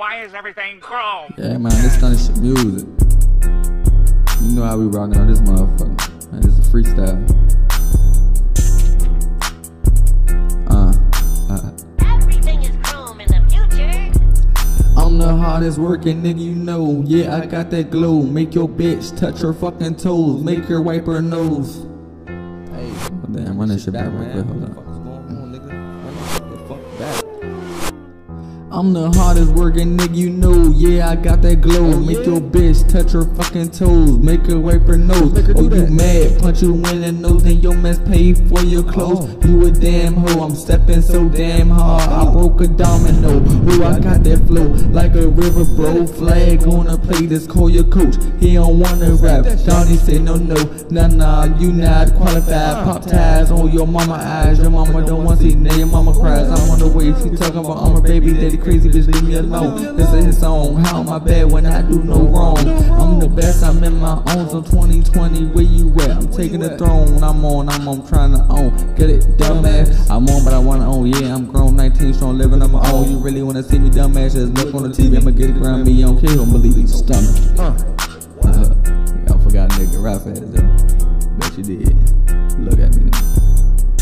Why is everything chrome? Yeah, man, this Stunner shit music. You know how we rockin' on this motherfucker. Man, this is freestyle. Everything is chrome in the future. I'm the hardest working nigga you know. Yeah, I got that glow. Make your bitch touch her fucking toes. Make her wipe her nose. Hey, oh, damn, run that shit back real quick. Hold on. I'm the hardest working nigga you know. Yeah, I got that glow. Make your bitch touch her fucking toes. Make her wipe her nose. Oh, you mad? Punch you in the nose and your mess pay for your clothes. You a damn hoe. I'm stepping so damn hard. I broke a domino. Ooh, I got that flow like a river, bro. Flag on a plate. Just call your coach. He don't wanna rap. Donnie said no, nah, you not qualified. Pop ties on your mama eyes. Your mama don't want to see. Now your mama cries. I'm on the way. She talking about I'm a baby daddy. Crazy bitch, leave me alone. This is his song. How am I bad when I do no wrong? I'm the best, I'm in my own. So 2020, where you at? I'm taking the throne. I'm on, trying to own. Get it, dumbass? I'm on, but I wanna own. Yeah, I'm grown, 19, strong, living on my own. You really wanna see me, dumbass? Just look on the TV. I'ma get it around me. I don't care, don't believe me. Stunner. I forgot nigga rap ass though. Bet you did. Look at me, nigga.